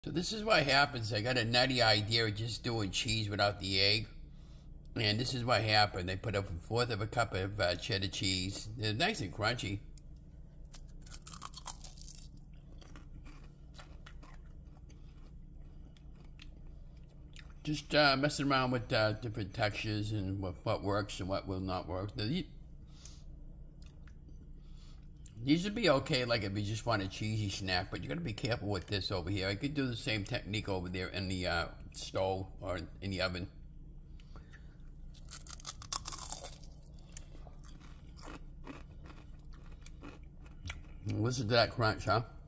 So this is what happens. I got a nutty idea of just doing cheese without the egg. And this is what happened. They put up 1/4 of a cup of cheddar cheese. They're nice and crunchy. Just messing around with different textures and what works and what will not work. These would be okay, like if you just want a cheesy snack, but you got to be careful with this over here. I could do the same technique over there in the stove or in the oven. Listen to that crunch, huh?